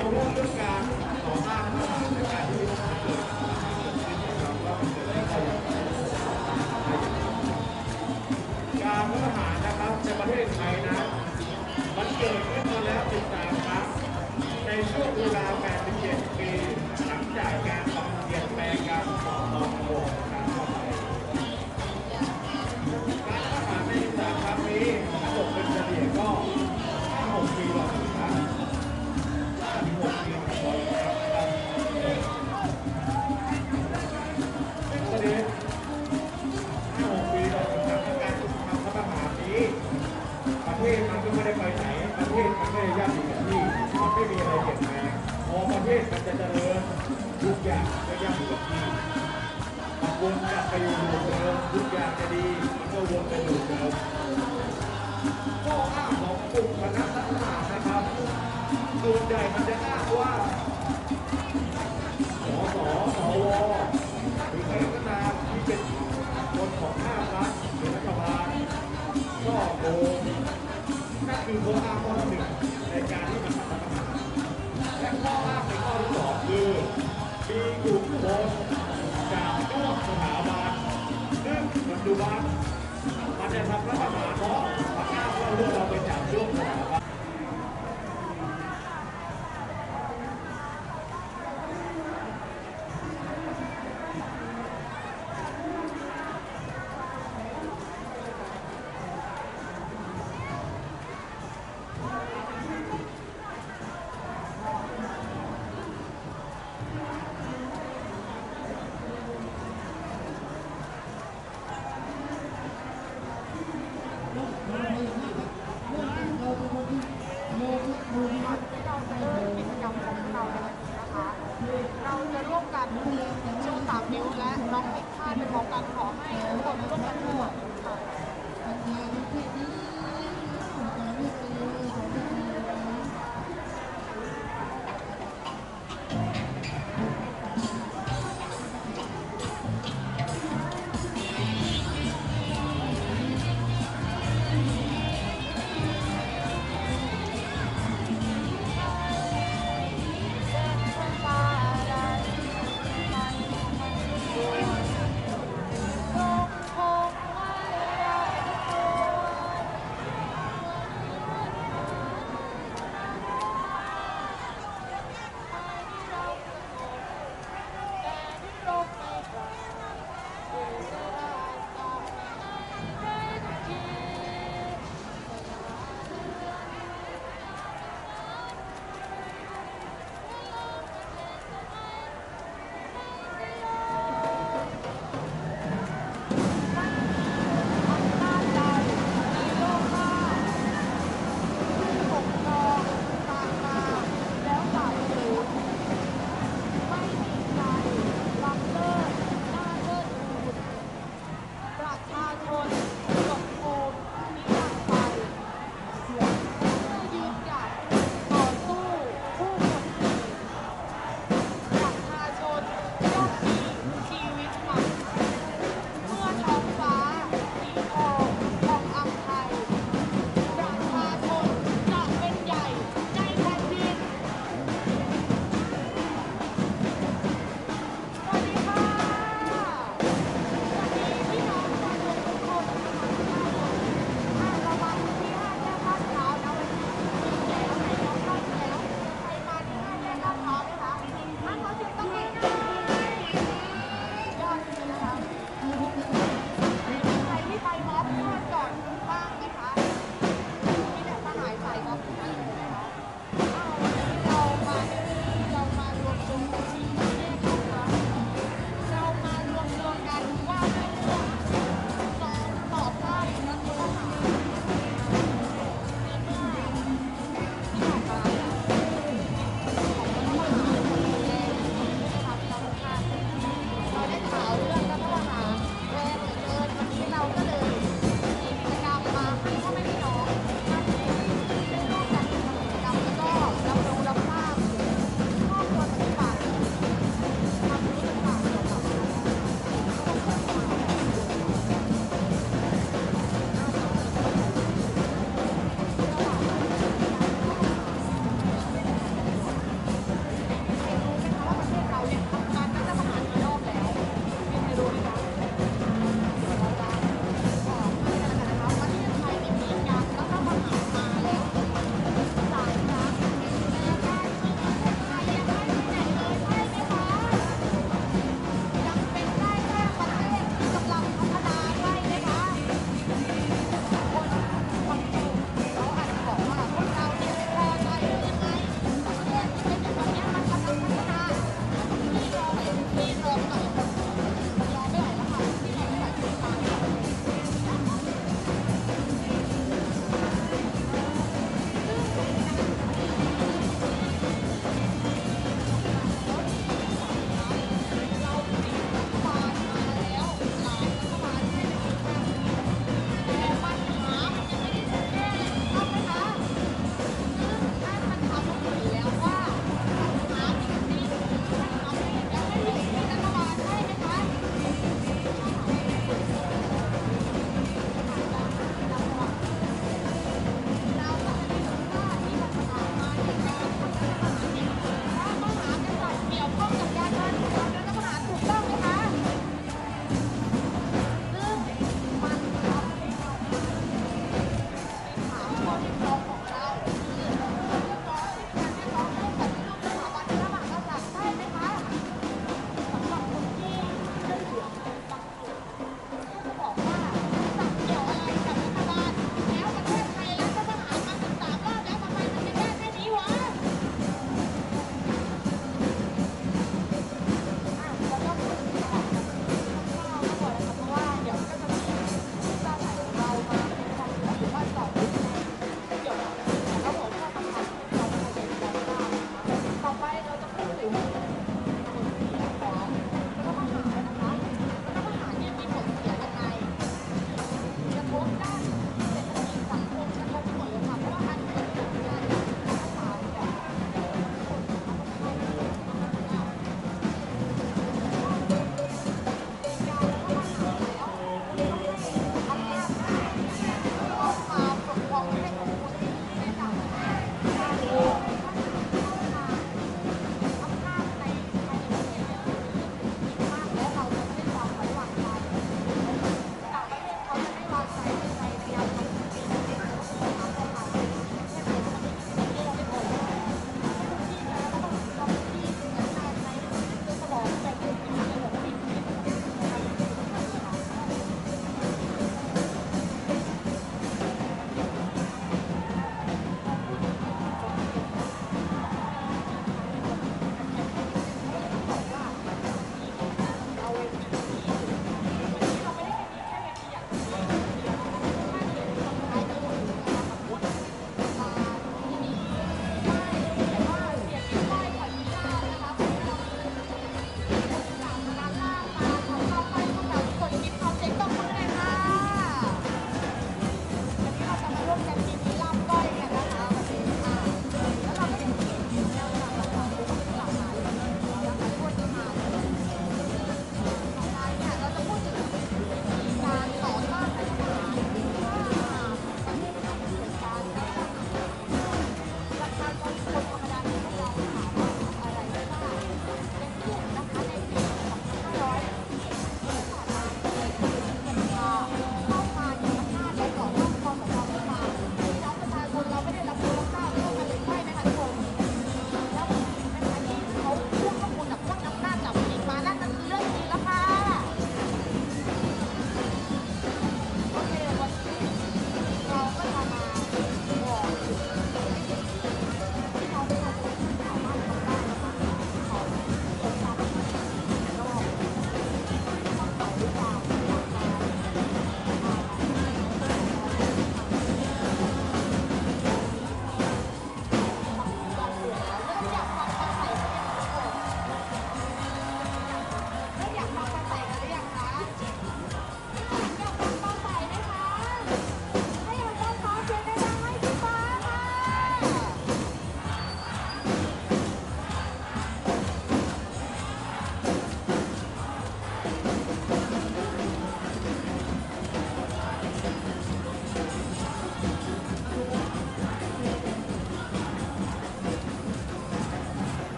เราเรื่องการต่อต้านในการที่การรัฐประหารนะครับในประเทศไทยนะมันเกิดขึ้นมาแล้ว13 ครั้งในช่วงเวลา87 ปีหลังจากการเปลี่ยนแปลงการปกครองระบบการเข้าไปการรัฐประหารใน13 ครั้งนี้ถ้าตกเป็นเฉลี่ยก็5-6 ปีต่อครั้ง5-6 ปีต่อครั้งซึ่งประเด็น5-6 ปีต่อครั้งในการทำรัฐประหารนี้ประเทศมันก็ไม่ได้ไปไหนประเทศมันไม่ได้ยั่งยืนกับที่มันไม่มีอะไรเปลี่ยนแปลงพอประเทศมันจะเจริญทุกอย่างก็ยั่งยืนกับที่มันวนกลับไปอยู่เดิมทุกอย่างจะดีมันก็วนไปอยู่เดิมข้ออ้างของกลุ่มคณะรัฐประหารนะครับส่วนใหญ่มันจะอ้างว่าสสสวหรือใครก็ตามที่เป็นคนของภาครัฐหรือรัฐบาลก็โกงนั่นคือข้ออ้างข้อที่ 1ในการที่มันทำรัฐประหารและข้ออ้างในข้อที่ 2คือมีกลุ่มคนจากนอกสถาบันซึ่งปัจจุบันมันจะทำรัฐประหารเพราะมันอ้างว่าเรื่องเราไปจับเรื่องสถาบันเราจะร่วมกันชู3 นิ้วและร้องเพลงชาติเป็นของการขอให้ทุกคนร่วม